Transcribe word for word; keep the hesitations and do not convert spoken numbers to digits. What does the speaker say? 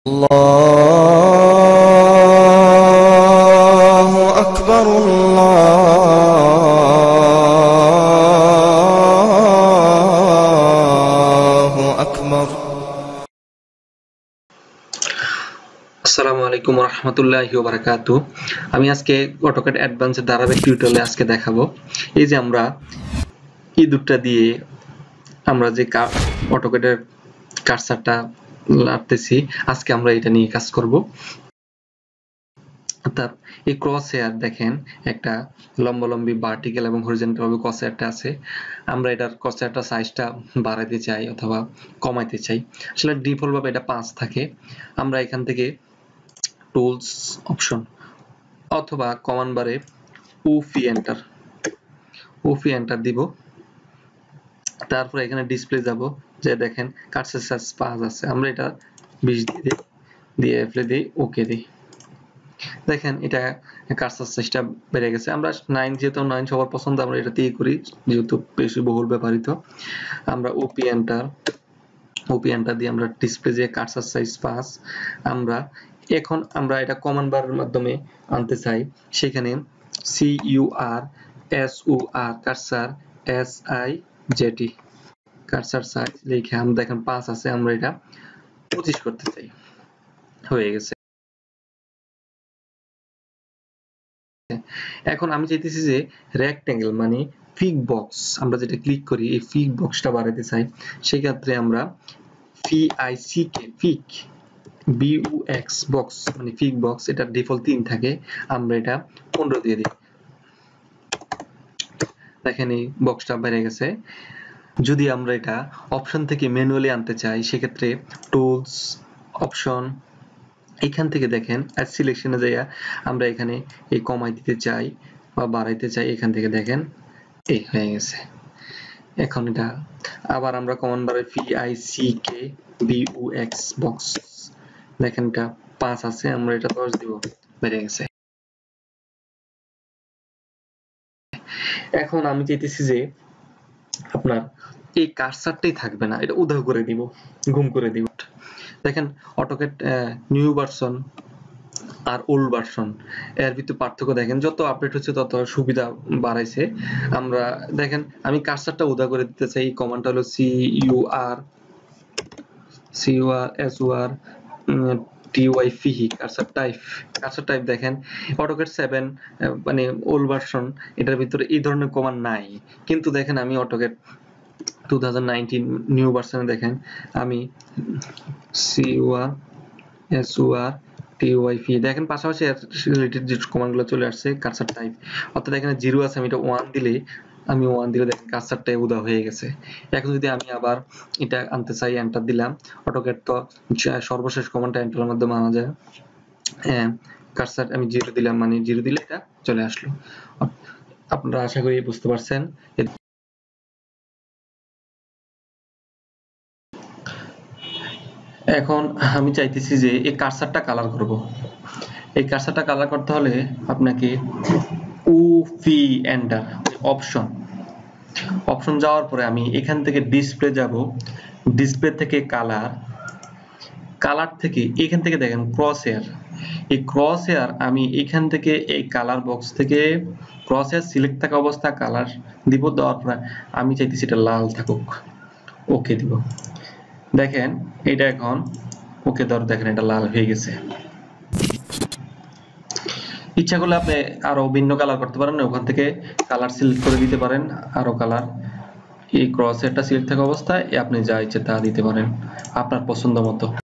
الله أكبر الله أكبر আসসালামু আলাইকুম ওয়া রাহমাতুল্লাহি ওয়া বারাকাতুহু। আমি আজকে অটোক্যাড অ্যাডভান্সের ধারাবাহিক টিউটোরিয়ালে আজকে দেখাবো এই যে আমরা ইঁদুরটা দিয়ে আমরা যে অটোক্যাডের কার্সারটা লাগাতেছি, আজকে আমরা এটা নিয়ে কাজ করব। অর্থাৎ এই ক্রস হেয়ার দেখেন একটা লম্বালম্বি ভার্টিক্যাল এবং হরিজন্টাল ভাবে ক্রস হেয়ারটা আছে। আমরা এটার ক্রস হেয়ারটা সাইজটা বাড়াতে চাই অথবা কমাইতে চাই। আসলে ডিফল্ট ভাবে এটা পাঁচ থাকে। আমরা এখান থেকে টুলস অপশন অথবা কমান্ড বারে উফি এন্টার উফি এন্টার দিব। তারপর এখানে ডিসপ্লে যাব, যে দেখেন কার্সার সাইজ পাঁচ আছে, আমরা এটা বিশ দিয়ে দিই, দিয়ে অ্যাপ্লাই দিই, ওকে দিই। দেখেন এটা কার্সার সাইজটা বেড়ে গেছে। আমরা নয় যেহেতু নয় সবার পছন্দ, আমরা এটা দিয়ে করি যেহেতু বেশি বহুল ব্যবহৃত। আমরা ওপি এন্টার ওপি এন্টার দিয়ে আমরা ডিসপ্লে যে কার্সার সাইজ পাঁচ, আমরা এখন আমরা এটা কমান্ড বারের মাধ্যমে আনতে চাই। সেখানে C U R S O R cursor S I Z E cursor size লিখে আমরা দেখেন পাঁচ আছে, আমরা এটা পঁচিশ করতে চাই। হয়ে গেছে। এখন আমি চাইতেছি যে রেক্ট্যাঙ্গেল মানে ফিগ বক্স, আমরা যেটা ক্লিক করি এই ফিগ বক্সটা বাড়াতে চাই। সেই ক্ষেত্রে আমরা P I C K pick B U X box মানে ফিগ বক্স, এটা ডিফল্ট তিন থাকে, আমরা এটা পনেরো দিয়ে দিই। দেখেন এই বক্সটা বেড়ে গেছে। যদি আমরা এটা অপশন থেকে ম্যানুয়ালি আনতে চাই, সেক্ষেত্রে টুলস অপশন এখান থেকে দেখেন অ্যাড সিলেকশনে যাইয়া আমরা এখানে এই কমাই দিতে চাই বা বাড়াইতে চাই, এখান থেকে দেখেন এই হয়ে গেছে। এখন এটা আবার আমরা কমান্ড বারে V I C K B U X box, দেখেন এটা পাঁচ আছে, আমরা এটা দশ দিব, বেড়ে গেছে। এখন আমি চাইতেছি যে আপনার এই কার্সারটাই থাকবে না, এটা উধাও করে দিব, গুম করে দিব। দেখেন অটোক্যাড নিউ ভার্সন আর ওল্ড ভার্সন এর ভিতরে পার্থক্য দেখেন, যত আপডেট হচ্ছে তত সুবিধা বাড়াইছে। আমরা দেখেন আমি কার্সারটা উদা করে দিতে চাই, কমান্ডটা হলো C U R C U R S O R T Y P cursor type cursor type দেখেন অটোক্যাড সেভেন মানে ওল্ড ভার্সন এটার ভিতরে এই ধরনের কমান্ড নাই, কিন্তু দেখেন আমি AutoCAD two thousand nineteen new ভার্সনে দেখেন আমি C U R S O R T Y P দেখেন পাশাপাশি রিলেটেড যে কমান্ডগুলো চলে আসছে কার্সার টাইপ। অর্থাৎ এখানে জিরো আছে, আমি এটা ওয়ান দিলে আমি ওয়ান দিলে দেখেন কার্সারটা উদা হয়ে গেছে। এখন যদি আমি আবার এটা আনতে চাই, এন্টার দিলাম, অটোক্যাড তো সর্বশেষ কমান্ডটা এন্টারের মাধ্যমে আনা যায়। হ্যাঁ, কার্সার আমি জিরো দিলাম, মানে জিরো দিলে এটা চলে আসলো। আপনারা আশা করি বুঝতে পারছেন। এখন আমি চাইতেছি যে এই কার্সারটা কালার করব। এই কার্সারটা কালার করতে হলে আপনাকে উফি এন্টার অপশন অপশন যাওয়ার পরে আমি এখান থেকে ডিসপ্লে যাব, ডিসপ্লে থেকে কালার, কালার থেকে এখান থেকে দেখেন ক্রস হেয়ার, এই ক্রস হেয়ার আমি এখান থেকে এই কালার বক্স থেকে ক্রস হেয়ার সিলেক্ট থাকা অবস্থা কালার দিব, দেওয়ার পরে আমি চাইতেছি এটা লাল থাকুক, ওকে দিব। দেখেন এটা এখন ওকে ধর, দেখেন এটা লাল হয়ে গেছে। ইচ্ছা করলে আপনি আরো ভিন্ন কালার করতে পারেন, ওখান থেকে কালার সিলেক্ট করে দিতে পারেন আরো কালার। এই ক্রস হেয়ারটা সিলেক্ট থাকা অবস্থায় আপনি যা ইচ্ছে তা দিতে পারেন আপনার পছন্দ মতো।